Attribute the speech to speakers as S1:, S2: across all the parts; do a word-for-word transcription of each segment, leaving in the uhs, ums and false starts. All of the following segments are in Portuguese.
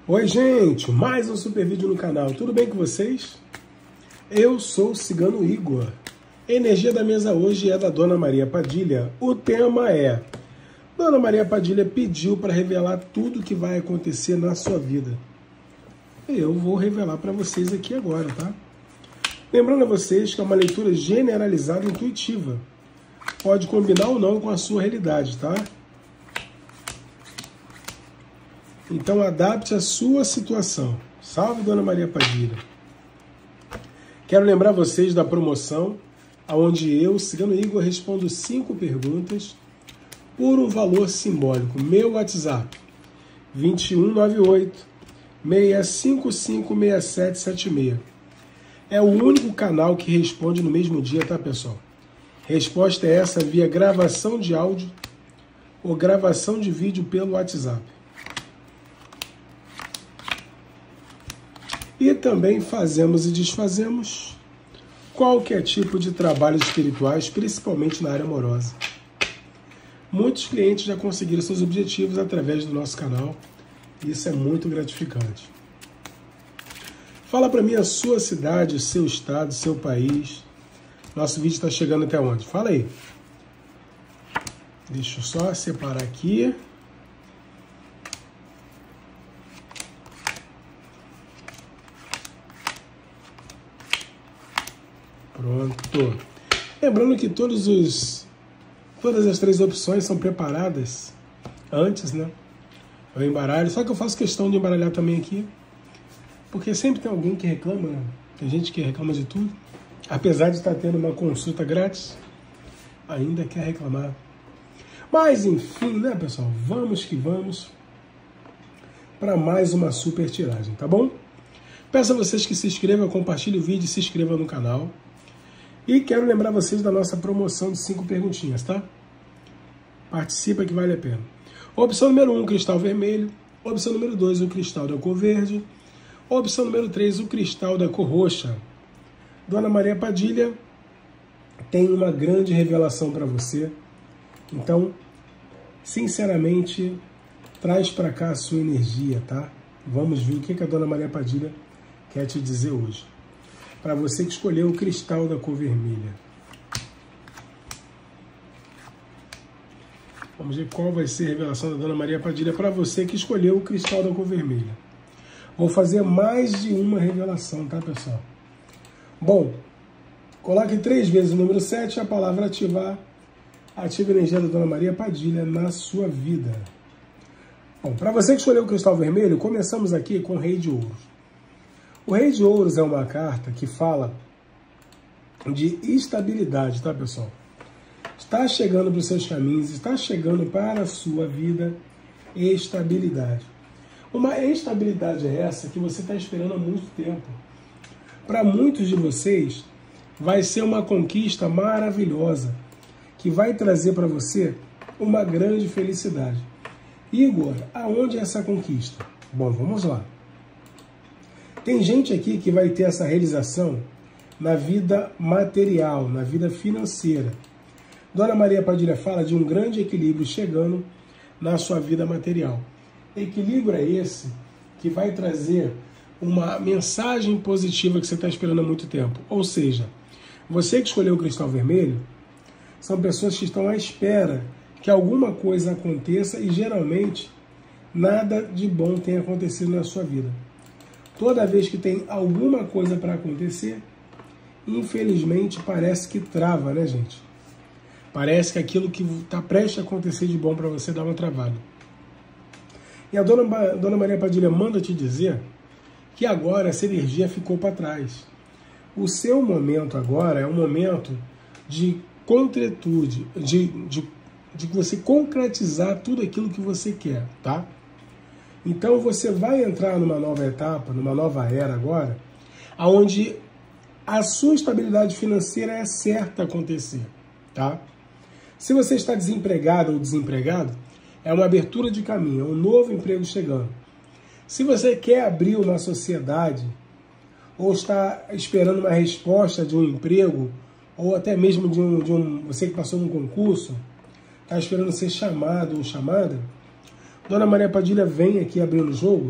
S1: Oi, gente, mais um super vídeo no canal. Tudo bem com vocês? Eu sou o Cigano Igor. A energia da mesa hoje é da Dona Maria Padilha. O tema é: Dona Maria Padilha pediu para revelar tudo o que vai acontecer na sua vida. Eu vou revelar para vocês aqui agora, tá? Lembrando a vocês que é uma leitura generalizada e intuitiva. Pode combinar ou não com a sua realidade, tá? Então adapte a sua situação. Salve, Dona Maria Padilha. Quero lembrar vocês da promoção, onde eu, Cigano Igor, respondo cinco perguntas por um valor simbólico. Meu WhatsApp, dois um nove oito, seis cinco cinco, seis sete sete seis. É o único canal que responde no mesmo dia, tá, pessoal? Resposta é essa via gravação de áudio ou gravação de vídeo pelo WhatsApp. E também fazemos e desfazemos qualquer tipo de trabalhos espirituais, principalmente na área amorosa. Muitos clientes já conseguiram seus objetivos através do nosso canal. Isso é muito gratificante. Fala para mim a sua cidade, o seu estado, o seu país. Nosso vídeo está chegando até onde? Fala aí. Deixa eu só separar aqui. Pronto. Lembrando que todos os, todas as três opções são preparadas antes, né? Eu embaralho, só que eu faço questão de embaralhar também aqui, porque sempre tem alguém que reclama, né? Tem gente que reclama de tudo. Apesar de estar tendo uma consulta grátis, ainda quer reclamar. Mas enfim, né, pessoal? Vamos que vamos para mais uma super tiragem, tá bom? Peço a vocês que se inscrevam, compartilhem o vídeo e se inscrevam no canal. E quero lembrar vocês da nossa promoção de cinco perguntinhas, tá? Participa que vale a pena. Opção número um, cristal vermelho. Opção número dois, o cristal da cor verde. Opção número três, o cristal da cor roxa. Dona Maria Padilha tem uma grande revelação para você. Então, sinceramente, traz para cá a sua energia, tá? Vamos ver o que a Dona Maria Padilha quer te dizer hoje. Para você que escolheu o cristal da cor vermelha. Vamos ver qual vai ser a revelação da Dona Maria Padilha para você que escolheu o cristal da cor vermelha. Vou fazer mais de uma revelação, tá, pessoal? Bom, coloque três vezes o número sete, a palavra ativar. Ative a energia da Dona Maria Padilha na sua vida. Bom, para você que escolheu o cristal vermelho, começamos aqui com o Rei de Ouros. O Rei de Ouros é uma carta que fala de estabilidade, tá, pessoal? Está chegando para os seus caminhos, está chegando para a sua vida estabilidade. Uma estabilidade é essa que você está esperando há muito tempo. Para muitos de vocês, vai ser uma conquista maravilhosa, que vai trazer para você uma grande felicidade. Igor, aonde é essa conquista? Bom, vamos lá. Tem gente aqui que vai ter essa realização na vida material, na vida financeira. Dona Maria Padilha fala de um grande equilíbrio chegando na sua vida material. Equilíbrio é esse que vai trazer uma mensagem positiva que você está esperando há muito tempo. Ou seja, você que escolheu o cristal vermelho, são pessoas que estão à espera que alguma coisa aconteça e geralmente nada de bom tem acontecido na sua vida. Toda vez que tem alguma coisa para acontecer, infelizmente parece que trava, né, gente? Parece que aquilo que está prestes a acontecer de bom para você dá uma travada. E a Dona, Dona Maria Padilha manda te dizer que agora essa energia ficou para trás. O seu momento agora é um momento de concretude, de, de, de você concretizar tudo aquilo que você quer, tá? Então você vai entrar numa nova etapa, numa nova era agora, onde a sua estabilidade financeira é certa a acontecer, tá? Se você está desempregado ou desempregado, é uma abertura de caminho, é um novo emprego chegando. Se você quer abrir uma sociedade, ou está esperando uma resposta de um emprego, ou até mesmo de um, de um você que passou num concurso, está esperando ser chamado ou chamada, Dona Maria Padilha vem aqui abrindo o jogo,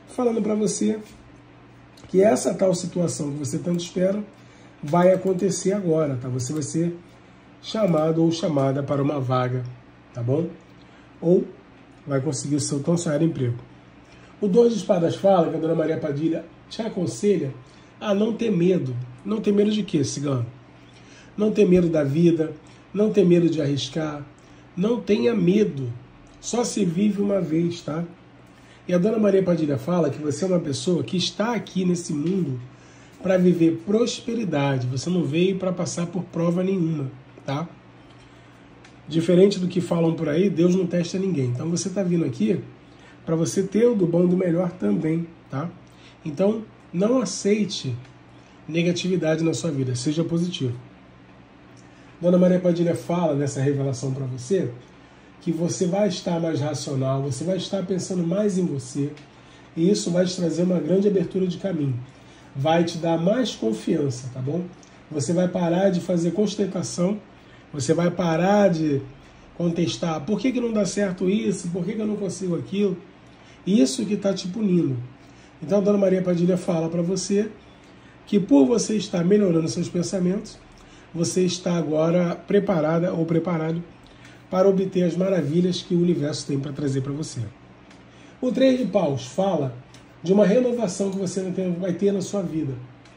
S1: falando para você que essa tal situação que você tanto espera vai acontecer agora, tá? Você vai ser chamado ou chamada para uma vaga, tá bom? Ou vai conseguir o seu tão sonhado emprego. O dois de espadas fala que a Dona Maria Padilha te aconselha a não ter medo. Não ter medo de quê, cigano? Não ter medo da vida, não ter medo de arriscar, não tenha medo. Só se vive uma vez, tá? E a Dona Maria Padilha fala que você é uma pessoa que está aqui nesse mundo para viver prosperidade. Você não veio para passar por prova nenhuma, tá? Diferente do que falam por aí, Deus não testa ninguém. Então você está vindo aqui para você ter o do bom e do melhor também, tá? Então não aceite negatividade na sua vida, seja positivo. Dona Maria Padilha fala nessa revelação para você que você vai estar mais racional, você vai estar pensando mais em você, e isso vai te trazer uma grande abertura de caminho. Vai te dar mais confiança, tá bom? Você vai parar de fazer constatação, você vai parar de contestar, por que que não dá certo isso, por que que eu não consigo aquilo? Isso que está te punindo. Então a Dona Maria Padilha fala para você que por você estar melhorando seus pensamentos, você está agora preparada ou preparado para obter as maravilhas que o universo tem para trazer para você. O três de paus fala de uma renovação que você vai ter na sua vida.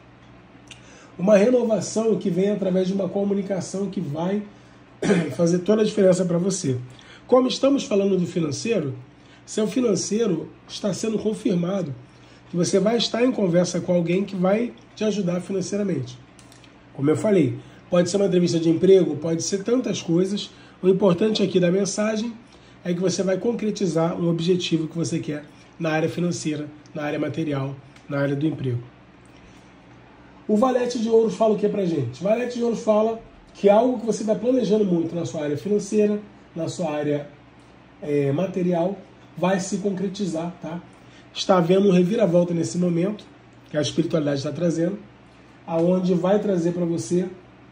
S1: Uma renovação que vem através de uma comunicação que vai fazer toda a diferença para você. Como estamos falando do financeiro, seu financeiro está sendo confirmado que você vai estar em conversa com alguém que vai te ajudar financeiramente. Como eu falei, pode ser uma entrevista de emprego, pode ser tantas coisas. O importante aqui da mensagem é que você vai concretizar um objetivo que você quer na área financeira, na área material, na área do emprego. O valete de ouro fala o que pra gente? O valete de ouro fala que algo que você está planejando muito na sua área financeira, na sua área é, material, vai se concretizar, tá? Está havendo um reviravolta nesse momento, que a espiritualidade está trazendo, aonde vai trazer para você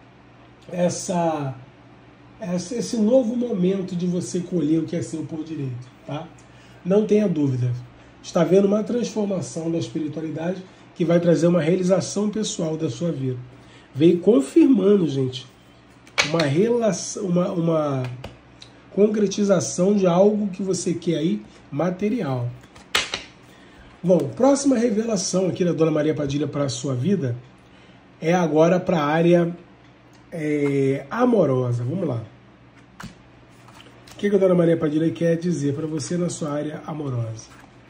S1: essa, essa, esse novo momento de você colher o que é seu por direito, tá? Não tenha dúvida. Está havendo uma transformação da espiritualidade que vai trazer uma realização pessoal da sua vida. Veio confirmando, gente, uma relação, uma, uma concretização de algo que você quer aí, material. Bom, próxima revelação aqui da Dona Maria Padilha para a sua vida é agora para a área é, amorosa. Vamos lá. O que a Dona Maria Padilha quer dizer para você na sua área amorosa?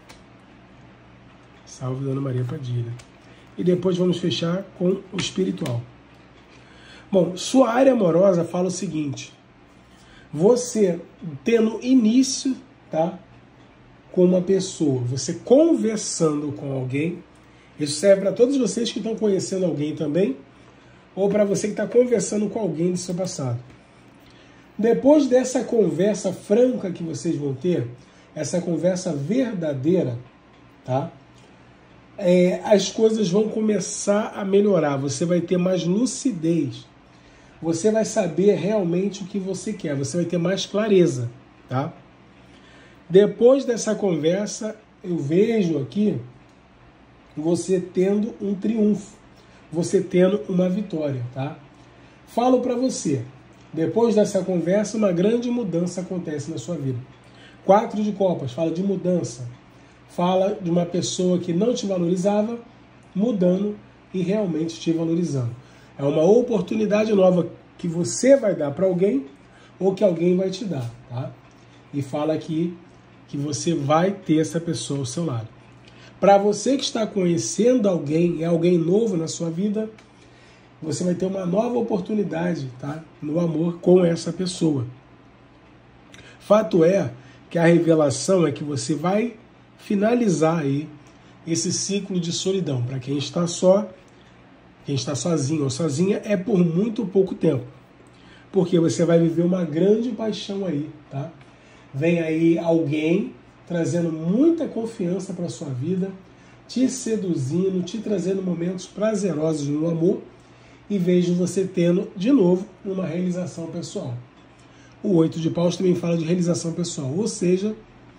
S1: Salve, Dona Maria Padilha. E depois vamos fechar com o espiritual. Bom, sua área amorosa fala o seguinte: você tendo início, tá, com uma pessoa, você conversando com alguém, isso serve para todos vocês que estão conhecendo alguém também, ou para você que está conversando com alguém do seu passado. Depois dessa conversa franca que vocês vão ter, essa conversa verdadeira, tá? É, as coisas vão começar a melhorar, você vai ter mais lucidez, você vai saber realmente o que você quer, você vai ter mais clareza, tá? Depois dessa conversa, eu vejo aqui você tendo um triunfo, você tendo uma vitória, tá? Falo para você, depois dessa conversa, uma grande mudança acontece na sua vida. Quatro de copas, fala de mudança. Fala de uma pessoa que não te valorizava, mudando e realmente te valorizando. É uma oportunidade nova que você vai dar para alguém ou que alguém vai te dar, tá? E fala aqui que você vai ter essa pessoa ao seu lado. Para você que está conhecendo alguém, é alguém novo na sua vida, você vai ter uma nova oportunidade, tá? No amor com essa pessoa. Fato é que a revelação é que você vai finalizar aí esse ciclo de solidão. Para quem está só, quem está sozinho ou sozinha, é por muito pouco tempo. Porque você vai viver uma grande paixão aí, tá? Vem aí alguém trazendo muita confiança para a sua vida, te seduzindo, te trazendo momentos prazerosos no amor, e vejo você tendo, de novo, uma realização pessoal. O oito de paus também fala de realização pessoal, ou seja,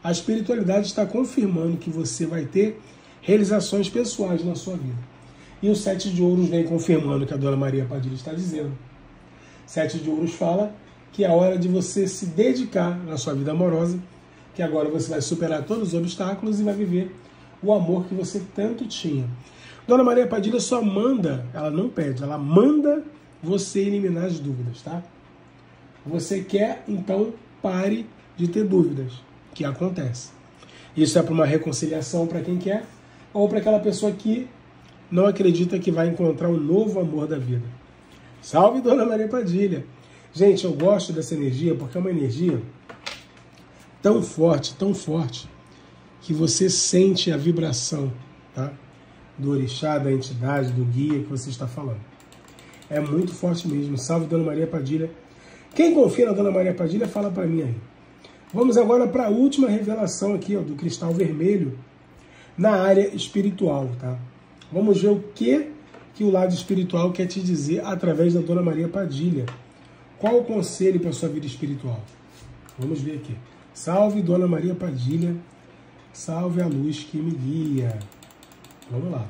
S1: a espiritualidade está confirmando que você vai ter realizações pessoais na sua vida. E o Sete de Ouros vem confirmando o que a Dona Maria Padilha está dizendo. Sete de Ouros fala que é a hora de você se dedicar na sua vida amorosa, que agora você vai superar todos os obstáculos e vai viver o amor que você tanto tinha. Dona Maria Padilha só manda, ela não pede, ela manda você eliminar as dúvidas, tá? Você quer, então, pare de ter dúvidas, que acontece. Isso é para uma reconciliação para quem quer, ou para aquela pessoa que não acredita que vai encontrar um novo amor da vida. Salve, Dona Maria Padilha! Gente, eu gosto dessa energia porque é uma energia tão forte, tão forte, que você sente a vibração, tá? Do orixá, da entidade, do guia que você está falando. É muito forte mesmo. Salve, Dona Maria Padilha. Quem confia na Dona Maria Padilha, fala para mim aí. Vamos agora para a última revelação aqui, ó, do cristal vermelho na área espiritual, tá? Vamos ver o que, que o lado espiritual quer te dizer através da Dona Maria Padilha. Qual o conselho para a sua vida espiritual? Vamos ver aqui. Salve, Dona Maria Padilha. Salve a luz que me guia. Vamos lá.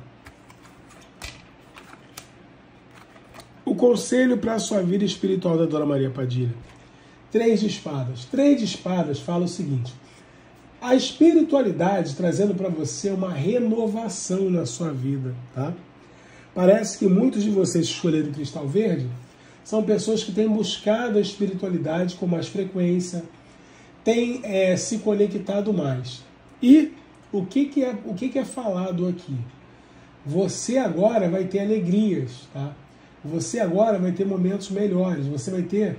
S1: O conselho para a sua vida espiritual da Dona Maria Padilha. Três de espadas. Três de espadas fala o seguinte. A espiritualidade trazendo para você uma renovação na sua vida, tá? Parece que muitos de vocês que escolheram o cristal verde são pessoas que têm buscado a espiritualidade com mais frequência, têm é, se conectado mais. E o que, que, é, o que, que é falado aqui? Você agora vai ter alegrias, tá? Você agora vai ter momentos melhores, você vai ter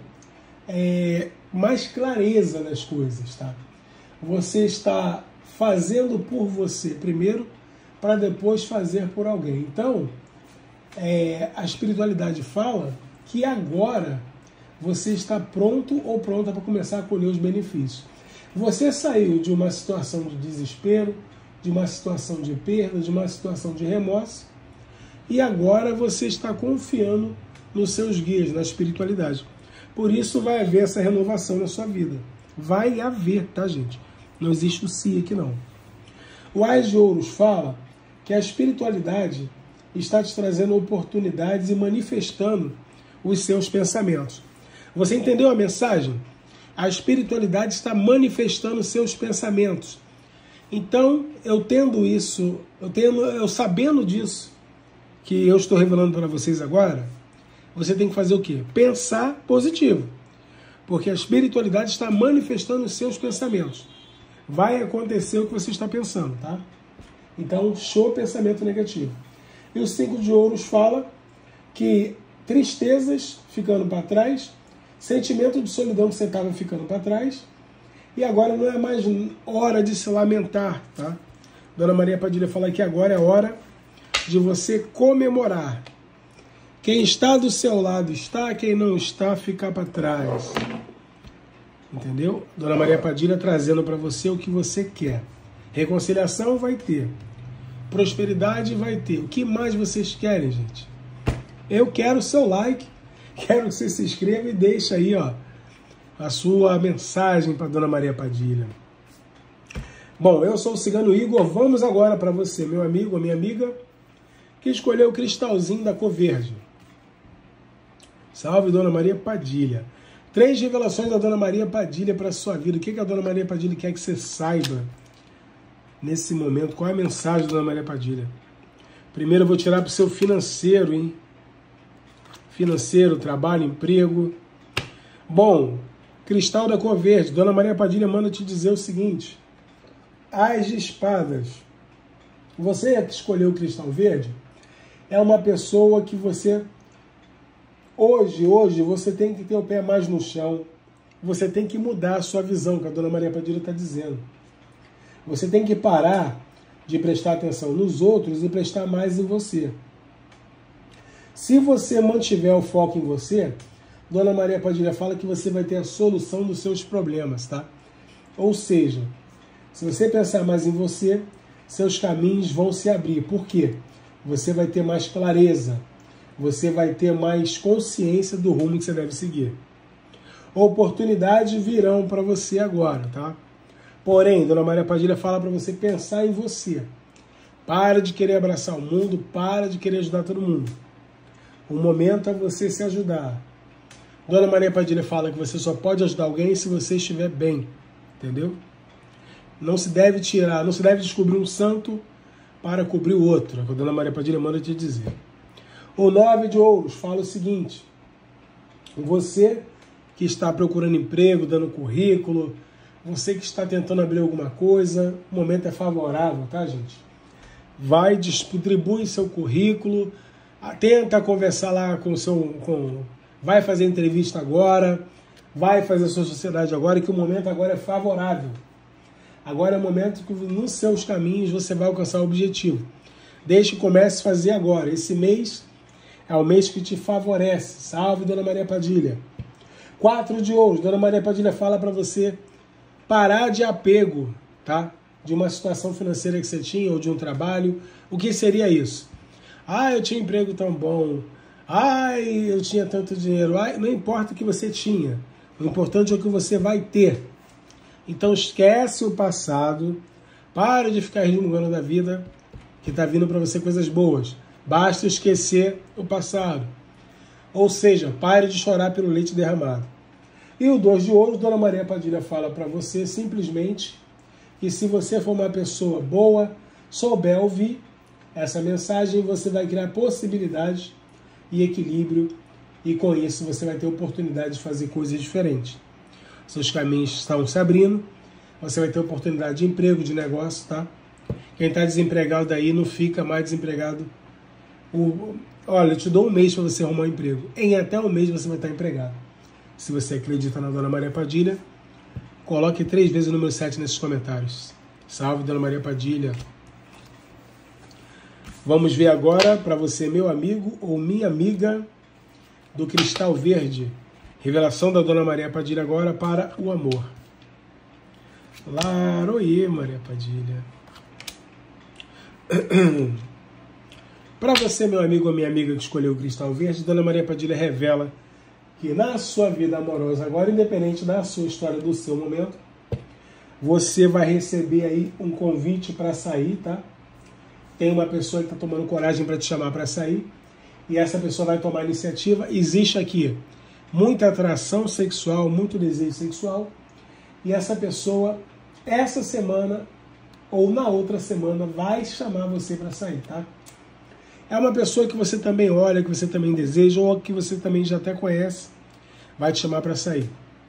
S1: é, mais clareza nas coisas, tá? Você está fazendo por você primeiro, para depois fazer por alguém. Então, é, a espiritualidade fala que agora você está pronto ou pronta para começar a colher os benefícios. Você saiu de uma situação de desespero, de uma situação de perda, de uma situação de remorso, e agora você está confiando nos seus guias, na espiritualidade. Por isso vai haver essa renovação na sua vida. Vai haver, tá, gente? Não existe o si aqui, não. O Ás de Ouros fala que a espiritualidade está te trazendo oportunidades e manifestando os seus pensamentos. Você entendeu a mensagem? A espiritualidade está manifestando os seus pensamentos. Então, eu tendo isso, eu, tendo, eu sabendo disso, que eu estou revelando para vocês agora, você tem que fazer o quê? Pensar positivo. Porque a espiritualidade está manifestando os seus pensamentos. Vai acontecer o que você está pensando, tá? Então, show pensamento negativo. E o Cinco de Ouros fala que tristezas ficando para trás, sentimento de solidão que você estava ficando para trás, e agora não é mais hora de se lamentar, tá? Dona Maria Padilha fala que agora é hora de você comemorar. Quem está do seu lado está, quem não está, fica para trás. Entendeu? Dona Maria Padilha trazendo para você o que você quer. Reconciliação vai ter. Prosperidade vai ter. O que mais vocês querem, gente? Eu quero o seu like, quero que você se inscreva e deixe aí, ó, a sua mensagem para Dona Maria Padilha. Bom, eu sou o Cigano Igor. Vamos agora para você, meu amigo, a minha amiga, que escolheu o cristalzinho da cor verde. Salve, Dona Maria Padilha. Três revelações da Dona Maria Padilha para a sua vida. O que, que a Dona Maria Padilha quer que você saiba nesse momento? Qual é a mensagem da Dona Maria Padilha? Primeiro eu vou tirar para o seu financeiro, hein? Financeiro, trabalho, emprego. Bom, cristal da cor verde. Dona Maria Padilha manda te dizer o seguinte. Ás de espadas. Você que escolheu o cristal verde é uma pessoa que você... Hoje, hoje, você tem que ter o pé mais no chão. Você tem que mudar a sua visão, que a Dona Maria Padilha está dizendo. Você tem que parar de prestar atenção nos outros e prestar mais em você. Se você mantiver o foco em você, Dona Maria Padilha fala que você vai ter a solução dos seus problemas, tá? Ou seja, se você pensar mais em você, seus caminhos vão se abrir. Por quê? Você vai ter mais clareza. Você vai ter mais consciência do rumo que você deve seguir. Oportunidades virão para você agora, tá? Porém, Dona Maria Padilha fala para você pensar em você. Para de querer abraçar o mundo, para de querer ajudar todo mundo. O momento é você se ajudar. Dona Maria Padilha fala que você só pode ajudar alguém se você estiver bem, entendeu? Não se deve tirar, não se deve descobrir um santo para cobrir o outro, é o que a Dona Maria Padilha manda te dizer. O nove de ouros fala o seguinte: você que está procurando emprego, dando currículo, você que está tentando abrir alguma coisa, o momento é favorável, tá, gente? Vai, distribui seu currículo, tenta conversar lá com o seu... Com, vai fazer entrevista agora, vai fazer a sua sociedade agora, que o momento agora é favorável. Agora é o momento que nos seus caminhos você vai alcançar o objetivo. Desde que comece a fazer agora. Esse mês é o mês que te favorece. Salve, Dona Maria Padilha. Quatro de ouros. Dona Maria Padilha fala para você parar de apego, tá? De uma situação financeira que você tinha ou de um trabalho. O que seria isso? Ah, eu tinha um emprego tão bom. Ai, eu tinha tanto dinheiro. Ai, não importa o que você tinha. O importante é o que você vai ter. Então esquece o passado. Para de ficar resmungando da vida, que está vindo para você coisas boas. Basta esquecer o passado. Ou seja, pare de chorar pelo leite derramado. E o dois de ouros, Dona Maria Padilha fala para você simplesmente que se você for uma pessoa boa, souber ouvir essa mensagem, você vai criar possibilidades e equilíbrio, e com isso você vai ter oportunidade de fazer coisas diferentes. Seus caminhos estão se abrindo, você vai ter oportunidade de emprego, de negócio, tá? Quem está desempregado aí não fica mais desempregado. O, olha, eu te dou um mês para você arrumar um emprego. Em até um mês você vai estar empregado. Se você acredita na Dona Maria Padilha, coloque três vezes o número sete nesses comentários. Salve, Dona Maria Padilha. Vamos ver agora para você, meu amigo ou minha amiga do Cristal Verde. Revelação da Dona Maria Padilha agora para o amor. Laroie, Maria Padilha. Para você, meu amigo ou minha amiga que escolheu o Cristal Verde, Dona Maria Padilha revela que na sua vida amorosa, agora independente da sua história, do seu momento, você vai receber aí um convite para sair, tá? Tem uma pessoa que está tomando coragem para te chamar para sair, e essa pessoa vai tomar iniciativa. Existe aqui muita atração sexual, muito desejo sexual, e essa pessoa, essa semana ou na outra semana, vai chamar você para sair, tá? É uma pessoa que você também olha, que você também deseja, ou que você também já até conhece, vai te chamar para sair.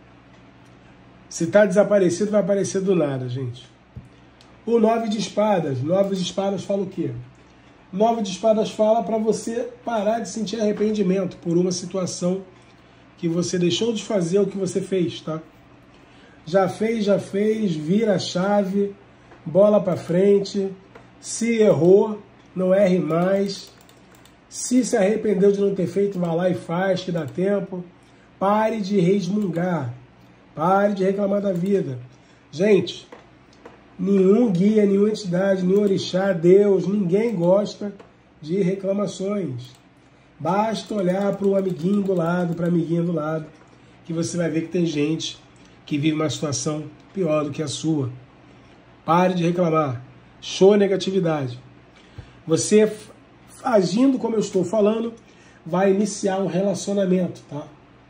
S1: Se está desaparecido, vai aparecer do nada, gente. O nove de espadas. Nove de espadas fala o quê? Nove de espadas fala para você parar de sentir arrependimento por uma situação que você deixou de fazer o que você fez, tá? Já fez, já fez, vira a chave, bola para frente. Se errou, não erre mais. Se se arrependeu de não ter feito, vá lá e faz, que dá tempo. Pare de resmungar. Pare de reclamar da vida. Gente, nenhum guia, nenhuma entidade, nenhum orixá, Deus, ninguém gosta de reclamações. Basta olhar para o amiguinho do lado, para a amiguinha do lado, que você vai ver que tem gente que vive uma situação pior do que a sua. Pare de reclamar. Show negatividade. Você, agindo como eu estou falando, vai iniciar um relacionamento, tá?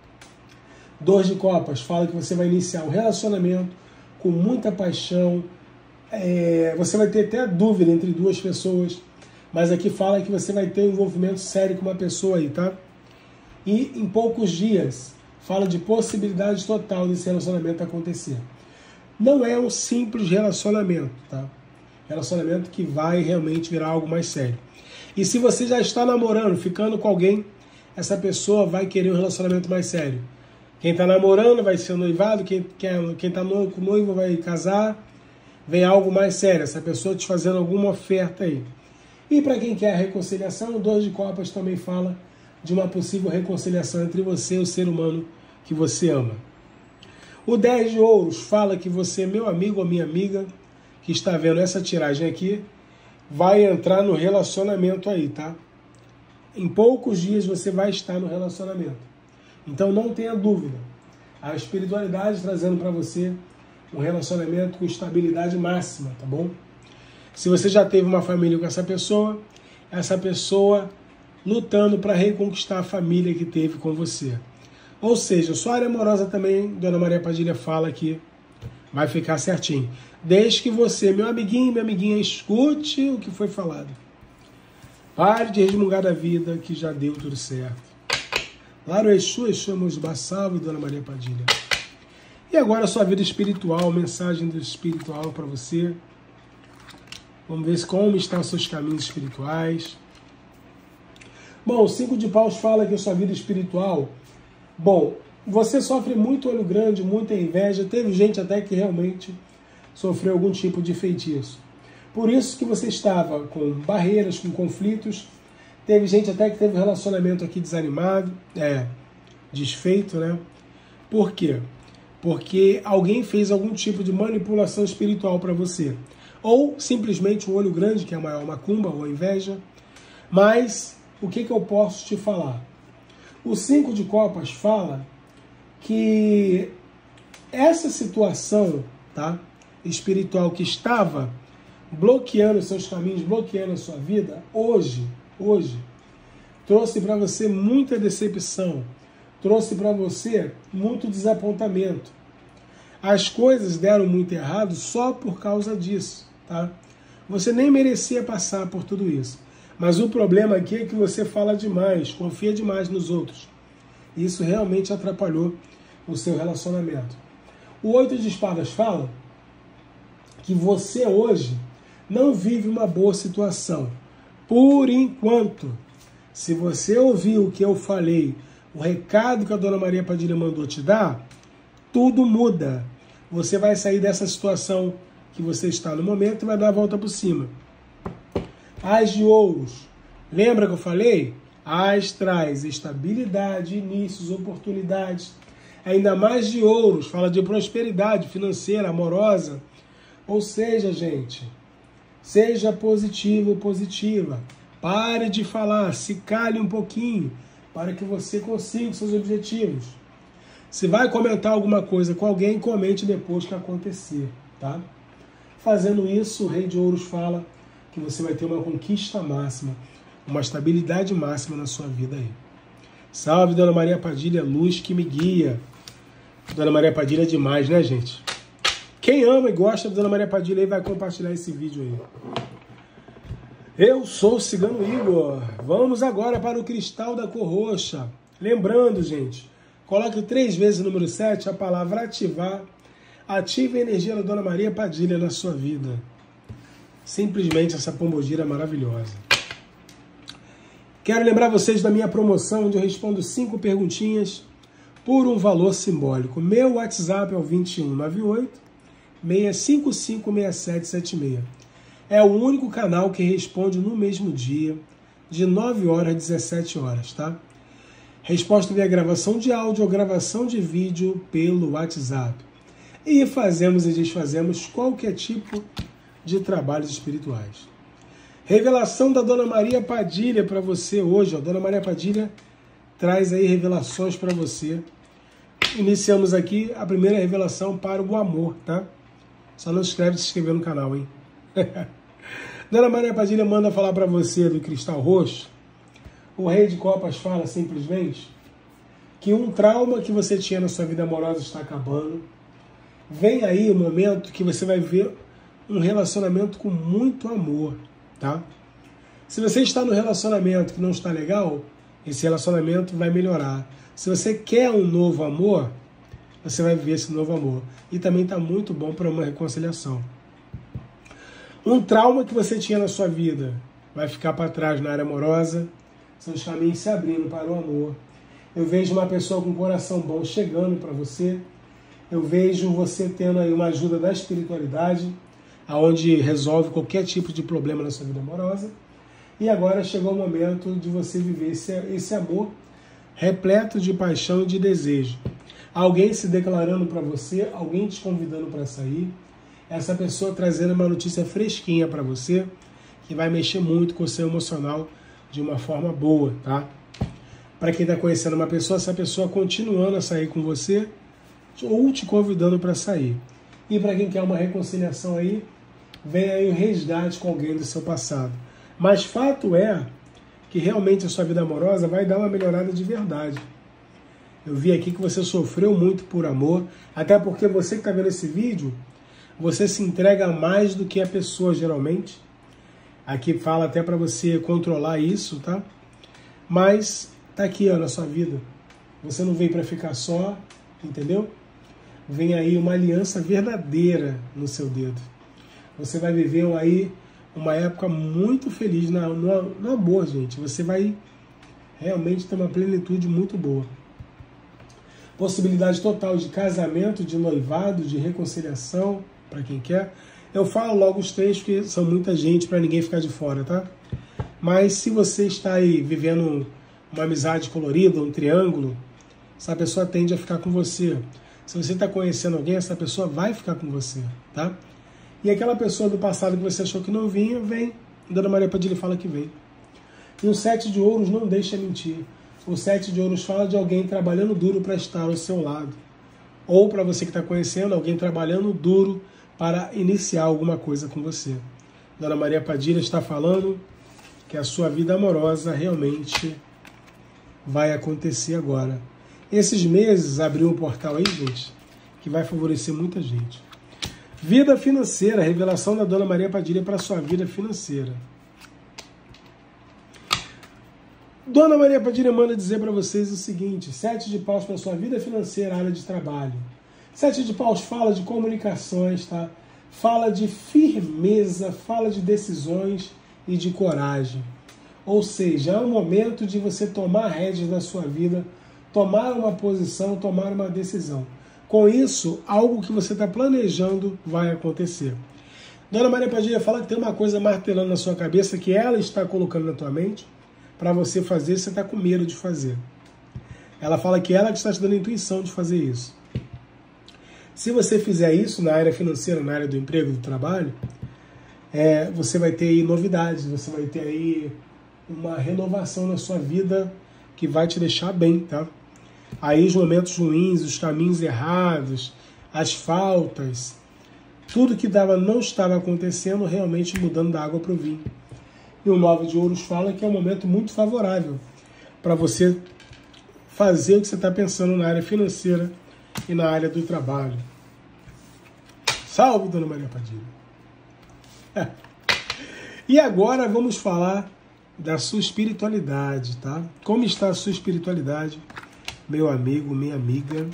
S1: Dois de copas fala que você vai iniciar um relacionamento com muita paixão. É, você vai ter até dúvida entre duas pessoas, mas aqui fala que você vai ter um envolvimento sério com uma pessoa aí, tá? E em poucos dias, fala de possibilidade total desse relacionamento acontecer. Não é um simples relacionamento, tá? Relacionamento que vai realmente virar algo mais sério. E se você já está namorando, ficando com alguém, essa pessoa vai querer um relacionamento mais sério. Quem está namorando vai ser noivado, quem está noivo, noivo vai casar, vem algo mais sério, essa pessoa te fazendo alguma oferta aí. E para quem quer a reconciliação, o dois de copas também fala de uma possível reconciliação entre você e o ser humano que você ama. O dez de ouros fala que você, meu amigo ou minha amiga, que está vendo essa tiragem aqui, vai entrar no relacionamento aí, tá? Em poucos dias você vai estar no relacionamento. Então não tenha dúvida. A espiritualidade trazendo para você um relacionamento com estabilidade máxima, tá bom? Se você já teve uma família com essa pessoa, essa pessoa lutando para reconquistar a família que teve com você. Ou seja, sua área amorosa também, Dona Maria Padilha fala que vai ficar certinho. Desde que você, meu amiguinho, minha amiguinha, escute o que foi falado. Pare de resmungar da vida, que já deu tudo certo. Claro, Exu, Exu, Mosbá, salve, Dona Maria Padilha. E agora a sua vida espiritual, mensagem do espiritual para você. Vamos ver como estão os seus caminhos espirituais. Bom, o cinco de paus fala que a sua vida espiritual... Bom, você sofre muito olho grande, muita inveja. Teve gente até que realmente sofreu algum tipo de feitiço. Por isso que você estava com barreiras, com conflitos. Teve gente até que teve um relacionamento aqui desanimado, é, desfeito, né? Por quê? Porque alguém fez algum tipo de manipulação espiritual para você. Ou simplesmente um olho grande, que é a maior macumba, ou a inveja. Mas o que, que eu posso te falar? O cinco de copas fala que essa situação, tá, espiritual que estava bloqueando seus caminhos, bloqueando a sua vida, hoje, hoje, trouxe para você muita decepção, trouxe para você muito desapontamento. As coisas deram muito errado só por causa disso, tá? Você nem merecia passar por tudo isso. Mas o problema aqui é que você fala demais, confia demais nos outros. Isso realmente atrapalhou o seu relacionamento. O oito de espadas fala que você hoje não vive uma boa situação. Por enquanto, se você ouviu o que eu falei, o recado que a Dona Maria Padilha mandou te dar, tudo muda. Você vai sair dessa situação que você está no momento e vai dar a volta por cima. As de ouros. Lembra que eu falei? As traz estabilidade, inícios, oportunidades. Ainda mais de ouros. Fala de prosperidade financeira, amorosa. Ou seja, gente, seja positivo ou positiva. Pare de falar, se cale um pouquinho para que você consiga os seus objetivos. Se vai comentar alguma coisa com alguém, comente depois que acontecer, tá? Fazendo isso, o Rei de Ouros fala que você vai ter uma conquista máxima, uma estabilidade máxima na sua vida aí. Salve, Dona Maria Padilha, luz que me guia. Dona Maria Padilha é demais, né, gente? Quem ama e gosta da Dona Maria Padilha aí vai compartilhar esse vídeo aí. Eu sou o Cigano Igor. Vamos agora para o cristal da cor roxa. Lembrando, gente, coloque três vezes o número sete, a palavra ativar. Ative a energia da Dona Maria Padilha na sua vida. Simplesmente essa pombogira maravilhosa. Quero lembrar vocês da minha promoção, onde eu respondo cinco perguntinhas por um valor simbólico. Meu WhatsApp é o vinte e um, noventa e oito, seis cinco cinco, seis sete sete seis. É o único canal que responde no mesmo dia, de nove horas às dezessete horas, tá? Resposta via gravação de áudio ou gravação de vídeo pelo WhatsApp. E fazemos e desfazemos qualquer tipo de trabalhos espirituais. Revelação da Dona Maria Padilha para você hoje. A Dona Maria Padilha traz aí revelações para você. Iniciamos aqui a primeira revelação para o amor, tá? Só não se inscreve e se inscrever no canal, hein? Dona Maria Padilha manda falar para você do cristal roxo. O Rei de Copas fala simplesmente que um trauma que você tinha na sua vida amorosa está acabando. Vem aí o momento que você vai ver um relacionamento com muito amor, tá? Se você está no relacionamento que não está legal, esse relacionamento vai melhorar. Se você quer um novo amor, você vai ver esse novo amor. E também está muito bom para uma reconciliação. Um trauma que você tinha na sua vida vai ficar para trás na área amorosa, seus caminhos se abrindo para o amor. Eu vejo uma pessoa com um coração bom chegando para você. Eu vejo você tendo aí uma ajuda da espiritualidade, aonde resolve qualquer tipo de problema na sua vida amorosa. E agora chegou o momento de você viver esse, esse amor repleto de paixão e de desejo. Alguém se declarando para você, alguém te convidando para sair, essa pessoa trazendo uma notícia fresquinha para você, que vai mexer muito com o seu emocional de uma forma boa, tá? Para quem está conhecendo uma pessoa, essa pessoa continuando a sair com você ou te convidando para sair. E para quem quer uma reconciliação aí, vem aí o resgate com alguém do seu passado. Mas fato é que realmente a sua vida amorosa vai dar uma melhorada de verdade. Eu vi aqui que você sofreu muito por amor, até porque você que está vendo esse vídeo, você se entrega mais do que a pessoa geralmente. Aqui fala até para você controlar isso, tá? Mas tá aqui, ó, na sua vida. Você não veio para ficar só, entendeu? Vem aí uma aliança verdadeira no seu dedo. Você vai viver aí uma época muito feliz no, no, no amor, gente. Você vai realmente ter uma plenitude muito boa. Possibilidade total de casamento, de noivado, de reconciliação, para quem quer. Eu falo logo os três, porque são muita gente, para ninguém ficar de fora, tá? Mas se você está aí vivendo uma amizade colorida, um triângulo, essa pessoa tende a ficar com você. Se você está conhecendo alguém, essa pessoa vai ficar com você, tá? E aquela pessoa do passado que você achou que não vinha, vem. Dona Maria Padilha fala que vem. E o sete de ouros não deixa mentir. O sete de ouros fala de alguém trabalhando duro para estar ao seu lado. Ou para você que está conhecendo, alguém trabalhando duro para iniciar alguma coisa com você. Dona Maria Padilha está falando que a sua vida amorosa realmente vai acontecer agora. Esses meses abriu um portal aí, gente, que vai favorecer muita gente. Vida financeira, revelação da Dona Maria Padilha para a sua vida financeira. Dona Maria Padilha manda dizer para vocês o seguinte: sete de paus para a sua vida financeira, área de trabalho. Sete de paus fala de comunicações, tá? Fala de firmeza, fala de decisões e de coragem. Ou seja, é o momento de você tomar rédeas da sua vida, tomar uma posição, tomar uma decisão. Com isso, algo que você está planejando vai acontecer. Dona Maria Padilha fala que tem uma coisa martelando na sua cabeça que ela está colocando na tua mente para você fazer, você está com medo de fazer. Ela fala que ela que está te dando a intuição de fazer isso. Se você fizer isso na área financeira, na área do emprego, do trabalho, é, você vai ter aí novidades, você vai ter aí uma renovação na sua vida que vai te deixar bem, tá? Aí os momentos ruins, os caminhos errados, as faltas, tudo que dava, não estava acontecendo, realmente mudando da água para o vinho. E o nove de ouros fala que é um momento muito favorável para você fazer o que você está pensando na área financeira e na área do trabalho. Salve, Dona Maria Padilha! É. E agora vamos falar da sua espiritualidade, tá? Como está a sua espiritualidade, meu amigo, minha amiga?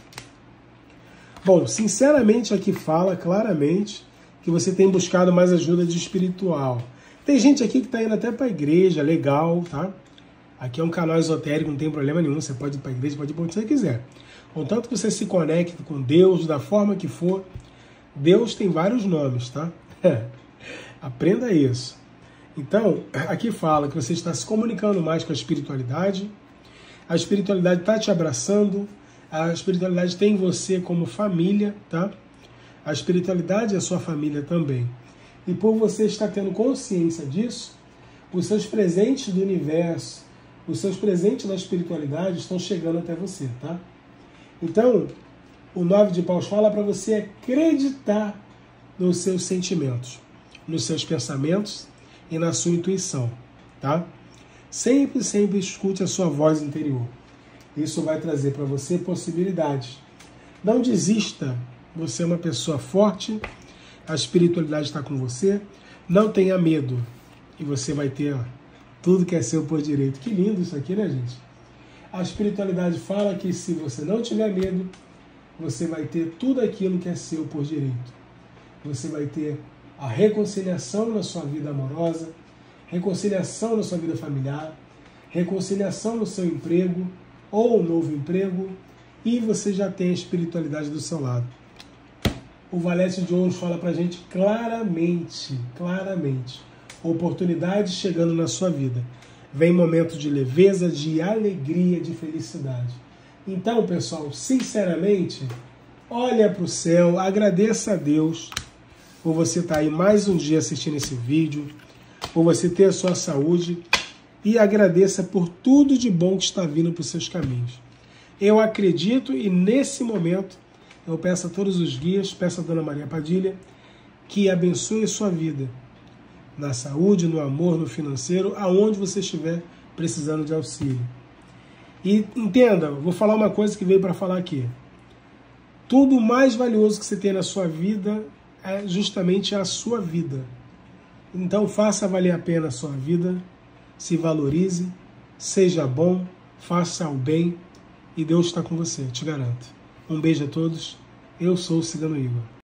S1: Bom, sinceramente aqui fala claramente que você tem buscado mais ajuda de espiritual. Tem gente aqui que está indo até para a igreja, legal, tá? Aqui é um canal esotérico, não tem problema nenhum, você pode ir para a igreja, pode ir para onde você quiser. Contanto que você se conecte com Deus da forma que for, Deus tem vários nomes, tá? Aprenda isso. Então, aqui fala que você está se comunicando mais com a espiritualidade, a espiritualidade está te abraçando, a espiritualidade tem você como família, tá? A espiritualidade é a sua família também. E por você estar tendo consciência disso, os seus presentes do universo, os seus presentes da espiritualidade estão chegando até você, tá? Então, o nove de paus fala para você acreditar nos seus sentimentos, nos seus pensamentos e na sua intuição, tá? Sempre, sempre escute a sua voz interior. Isso vai trazer para você possibilidades. Não desista, você é uma pessoa forte, a espiritualidade está com você, não tenha medo e você vai ter ó, tudo que é seu por direito. Que lindo isso aqui, né, gente? A espiritualidade fala que se você não tiver medo, você vai ter tudo aquilo que é seu por direito. Você vai ter a reconciliação na sua vida amorosa, reconciliação na sua vida familiar, reconciliação no seu emprego ou um novo emprego, e você já tem a espiritualidade do seu lado. O Valete de Ouros fala pra gente claramente, claramente, oportunidades chegando na sua vida. Vem momento de leveza, de alegria, de felicidade. Então, pessoal, sinceramente, olha para o céu, agradeça a Deus por você estar aí mais um dia assistindo esse vídeo, por você ter a sua saúde, e agradeça por tudo de bom que está vindo para os seus caminhos. Eu acredito e nesse momento Eu peço a todos os guias, peço a Dona Maria Padilha, que abençoe a sua vida, na saúde, no amor, no financeiro, aonde você estiver precisando de auxílio. E entenda, vou falar uma coisa que veio para falar aqui. Tudo mais valioso que você tem na sua vida é justamente a sua vida. Então faça valer a pena a sua vida, se valorize, seja bom, faça o bem e Deus está com você, te garanto. Um beijo a todos, eu sou o Cigano Igor.